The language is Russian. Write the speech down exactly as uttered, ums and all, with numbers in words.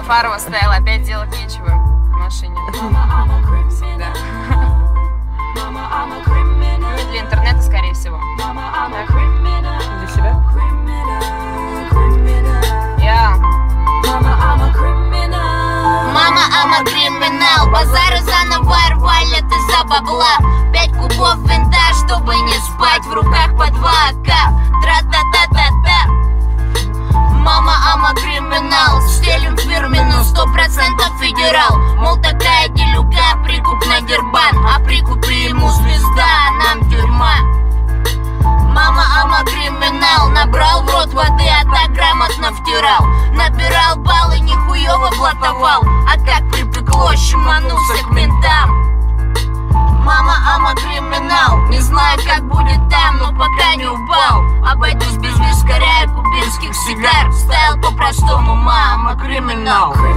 Фарова стояла, опять делать нечего в машине. Всегда. Ну, для интернета, скорее всего. Так. Для себя? Я. Мама, I'm a criminal. Базары заново рвали, ты за бабла. Пять кубов винта, чтобы не спать. В руках по два АК. Тра-та-та-та-та. Мама, I'm a criminal. Стелим фирменную, сто процентов федерал. Мол, такая делюга, прикуп на дербан. А прикупи ему звезда, а нам тюрьма. Мама, I'm a criminal. Набрал в рот воды, а так грамотно втирал. Набирал баллы, нихуёво блатовал. А как припекло, щеманулся к ментам. Мама, I'm a criminal. Не знаю, как будет там, но пока не упал. Обойдусь без вискаря и кубинских сигар. Стайл по-простому, мама, I'm a criminal.